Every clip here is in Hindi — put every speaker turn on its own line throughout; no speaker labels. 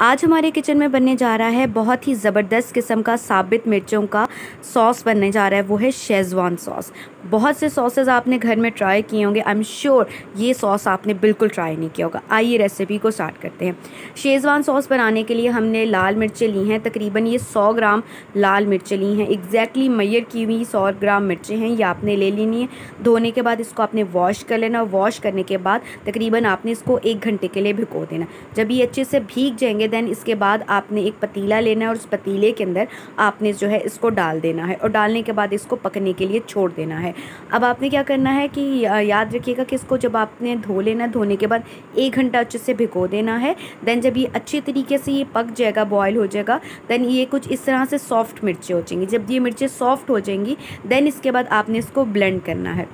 आज हमारे किचन में बनने जा रहा है बहुत ही ज़बरदस्त किस्म का साबित मिर्चों का सॉस बनने जा रहा है। वो है शेज़वान सॉस। बहुत से सॉसेस आपने घर में ट्राई किए होंगे। आई एम श्योर ये सॉस आपने बिल्कुल ट्राई नहीं किया होगा। आइए रेसिपी को स्टार्ट करते हैं। शेज़वान सॉस बनाने के लिए हमने लाल मिर्चें ली हैं। तकरीबन ये 100 ग्राम लाल मिर्चें ली हैं। एग्जैक्टली मैयर की हुई 100 ग्राम मिर्चें हैं, ये आपने ले लेनी है। धोने के बाद इसको आपने वॉश कर लेना। वॉश करने के बाद तकरीबन आपने इसको 1 घंटे के लिए भिगो देना। जब ये अच्छे से भीग जाएंगे देन इसके बाद आपने एक पतीला लेना है और उस पतीले के अंदर आपने जो है इसको डाल देना है और डालने के बाद इसको पकने के लिए छोड़ देना है। अब आपने क्या करना है कि याद रखिएगा कि इसको जब आपने धो लेना, धोने के बाद 1 घंटा अच्छे से भिगो देना है। देन जब ये अच्छे तरीके से ये पक जाएगा, बॉयल हो जाएगा, देन ये कुछ इस तरह से सॉफ्ट मिर्चें हो जाएंगी। जब ये मिर्चें सॉफ्ट हो जाएंगी देन इसके बाद आपने इसको ब्लेंड करना है।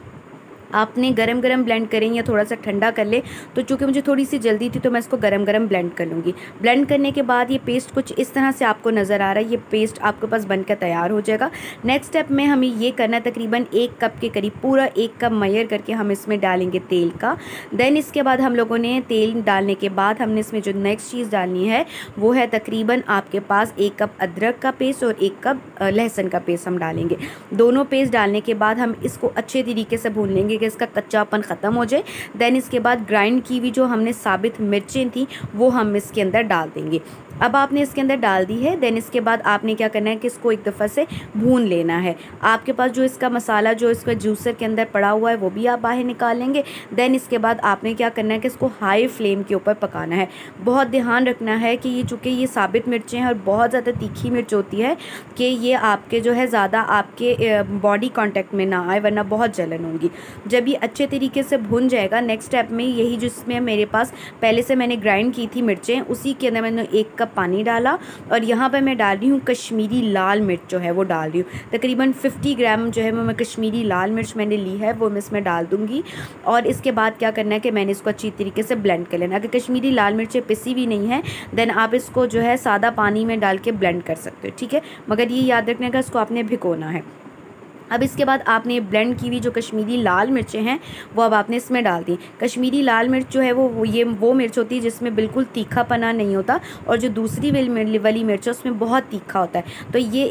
आपने गरम गरम ब्लेंड करें या थोड़ा सा ठंडा कर ले। तो चूँकि मुझे थोड़ी सी जल्दी थी तो मैं इसको गरम गरम ब्लेंड कर लूँगी। ब्लेंड करने के बाद ये पेस्ट कुछ इस तरह से आपको नज़र आ रहा है। ये पेस्ट आपके पास बनकर तैयार हो जाएगा। नेक्स्ट स्टेप में हमें ये करना है, तकरीबन 1 कप के करीब, पूरा 1 कप मैयर करके हम इसमें डालेंगे तेल का। देन इसके बाद हम लोगों ने तेल डालने के बाद हमने इसमें जो नेक्स्ट चीज़ डालनी है वो है तकरीबन आपके पास 1 कप अदरक का पेस्ट और 1 कप लहसुन का पेस्ट हम डालेंगे। दोनों पेस्ट डालने के बाद हम इसको अच्छे तरीके से भून लेंगे कि इसका कच्चापन ख़त्म हो जाए। देन इसके बाद ग्राइंड की हुई जो हमने साबित मिर्चें थी वो हम इसके अंदर डाल देंगे। अब आपने इसके अंदर डाल दी है। देन इसके बाद आपने क्या करना है कि इसको एक दफ़ा से भून लेना है। आपके पास जो इसका मसाला जो इसका जूसर के अंदर पड़ा हुआ है वो भी आप बाहर निकाल लेंगे। देन इसके बाद आपने क्या करना है कि इसको हाई फ्लेम के ऊपर पकाना है। बहुत ध्यान रखना है कि ये चूँकि ये साबित मिर्चें हैं और बहुत ज़्यादा तीखी मिर्च होती है कि ये आपके जो है ज़्यादा आपके बॉडी कॉन्टेक्ट में ना आए, वरना बहुत जलन होगी। जब ये अच्छे तरीके से भुन जाएगा, नेक्स्ट स्टेप में यही जिसमें मेरे पास पहले से मैंने ग्राइंड की थी मिर्चें, उसी के अंदर मैंने 1 कप पानी डाला और यहाँ पर मैं डाल रही हूँ कश्मीरी लाल मिर्च जो है वो डाल रही हूँ। तकरीबन 50 ग्राम जो है वो मैं कश्मीरी लाल मिर्च मैंने ली है, वो मैं इसमें डाल दूँगी। और इसके बाद क्या करना है कि मैंने इसको अच्छी तरीके से ब्लेंड कर लेना। अगर कश्मीरी लाल मिर्चें पिसी भी नहीं है देन आप इसको जो है सादा पानी में डाल के ब्लेंड कर सकते हो, ठीक है। मगर ये याद रखने का इसको आपने भिगोना है। अब इसके बाद आपने ब्लेंड की हुई जो कश्मीरी लाल मिर्चें हैं वो अब आपने इसमें डाल दी। कश्मीरी लाल मिर्च जो है वो मिर्च होती है जिसमें बिल्कुल तीखापना नहीं होता, और जो दूसरी वाली मिर्च है उसमें बहुत तीखा होता है। तो ये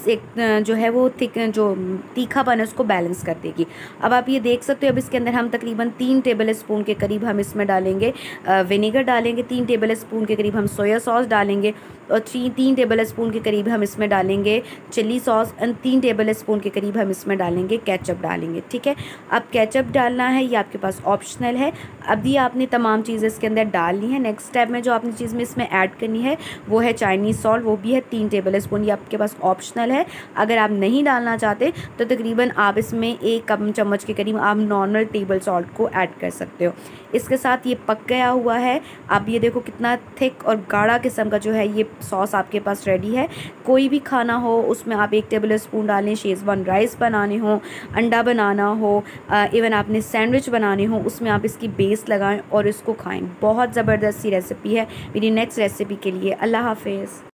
एक जो है वो जो तीखापन है उसको बैलेंस कर देगी। अब आप ये देख सकते हो। अब इसके अंदर हम तकरीबन 3 टेबल स्पून के करीब हम इसमें डालेंगे विनेगर डालेंगे, 3 टेबल स्पून के करीब हम सोया सॉस डालेंगे और 3 टेबल स्पून के करीब हम इसमें डालेंगे chilli sauce and 3 tablespoon के करीब हम इसमें डालेंगे केचप डालेंगे, ठीक है। अब केचप डालना है, ये आपके पास ऑप्शनल है। अब ये आपने तमाम चीज़ें इसके अंदर डाल ली हैं। नेक्स्ट स्टेप में जो आपने चीज़ में इसमें ऐड करनी है वो है चाइनीज़ सॉल्ट, वो भी है 3 टेबल स्पून। ये आपके पास ऑप्शनल है। अगर आप नहीं डालना चाहते तो तकरीबन आप इसमें 1 चम्मच के करीब आप नॉर्मल टेबल सॉल्ट को ऐड कर सकते हो। इसके साथ ये पक गया हुआ है। आप ये देखो कितना थिक और गाढ़ा किस्म का जो है ये सॉस आपके पास रेडी है। कोई भी खाना हो उसमें आप 1 टेबल स्पून डालें। शेज़वान राइस बनाने हो, अंडा बनाना हो, इवन आपने सैंडविच बनाने हो, उसमें आप इसकी बेस लगाएं और इसको खाएं। बहुत ज़बरदस्त सी रेसिपी है। मेरी नेक्स्ट रेसिपी के लिए अल्लाह हाफ़िज़।